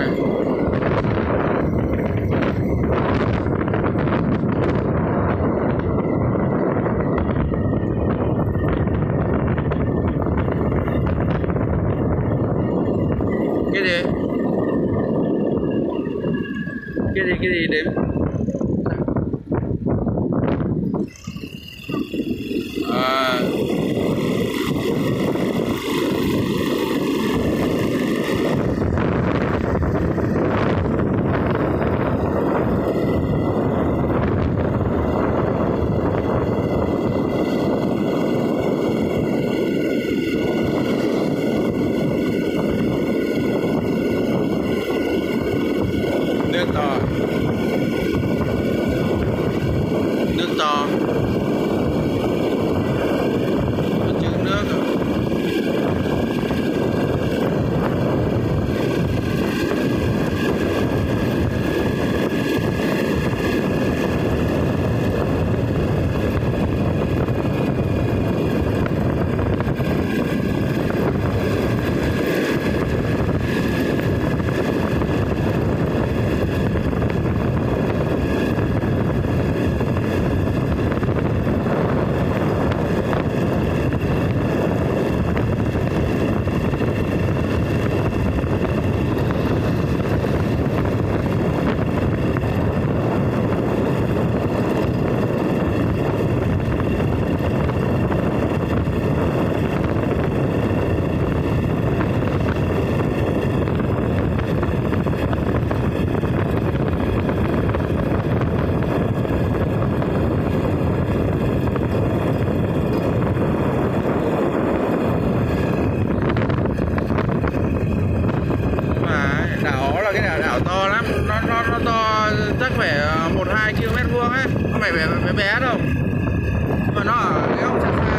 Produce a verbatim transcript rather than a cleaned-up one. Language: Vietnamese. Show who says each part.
Speaker 1: Cái gì? Cái gì, cái gì đếm? À, nước to, nước to, có chữ nước rồi. Đảo là cái đảo, đảo to lắm, nó nó nó to chắc phải một hai ki lô mét vuông ấy, không phải bé bé, bé đâu, nhưng mà nó ở cái góc xa xa.